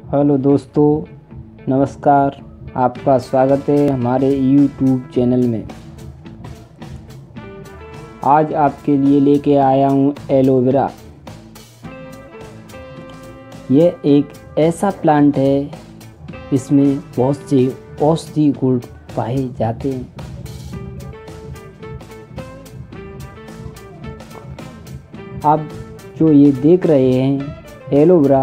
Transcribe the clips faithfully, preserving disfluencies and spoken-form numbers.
Hello दोस्तों, नमस्कार। आपका स्वागत है हमारे यूट्यूब चैनल में। आज आपके लिए लेके आया हूँ एलोवेरा। यह एक ऐसा प्लांट है, इसमें बहुत से औषधि गुण पाए जाते हैं। आप जो ये देख रहे हैं एलोवेरा,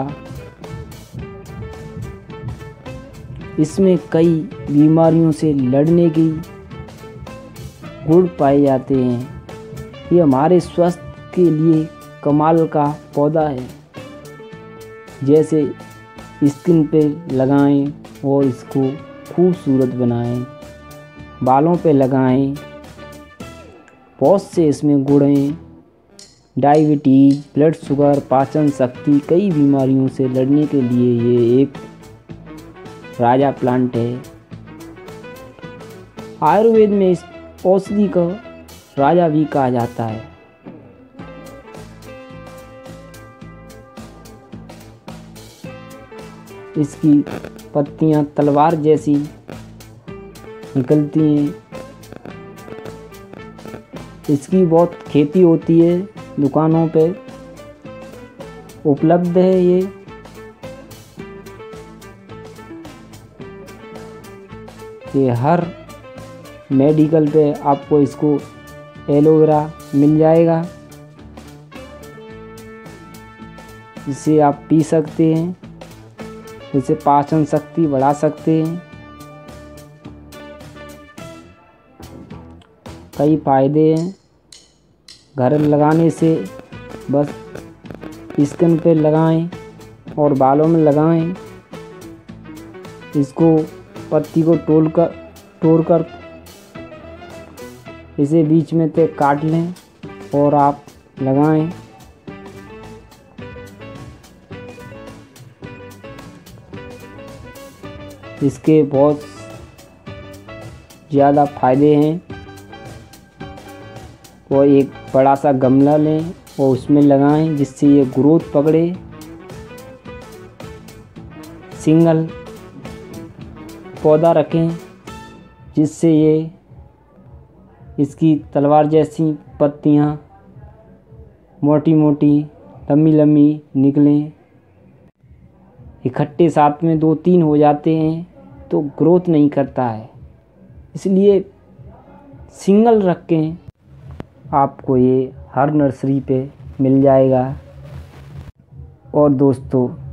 इसमें कई बीमारियों से लड़ने की गुण पाए जाते हैं। ये हमारे स्वास्थ्य के लिए कमाल का पौधा है। जैसे स्किन पे लगाएं और इसको खूबसूरत बनाएं, बालों पे लगाएं। बहुत से इसमें गुण हैं। डायबिटीज़, ब्लड शुगर, पाचन शक्ति, कई बीमारियों से लड़ने के लिए ये एक राजा प्लांट है। आयुर्वेद में इस औषधि का राजा भी कहा जाता है। इसकी पत्तियां तलवार जैसी निकलती हैं। इसकी बहुत खेती होती है, दुकानों पे उपलब्ध है। ये ये हर मेडिकल पे आपको इसको एलोवेरा मिल जाएगा। इसे आप पी सकते हैं, इसे पाचन शक्ति बढ़ा सकते हैं। कई फायदे हैं। घर लगाने से बस स्किन पे लगाएं और बालों में लगाएं। इसको पत्ती को तोड़ कर तोड़ कर इसे बीच में से काट लें और आप लगाएं। इसके बहुत ज़्यादा फायदे हैं। वो एक बड़ा सा गमला लें और उसमें लगाएं, जिससे ये ग्रोथ पकड़े। सिंगल पौधा रखें, जिससे ये इसकी तलवार जैसी पत्तियां मोटी मोटी लंबी लंबी निकलें। इकट्ठे साथ में दो तीन हो जाते हैं तो ग्रोथ नहीं करता है, इसलिए सिंगल रखें। आपको ये हर नर्सरी पे मिल जाएगा। और दोस्तों,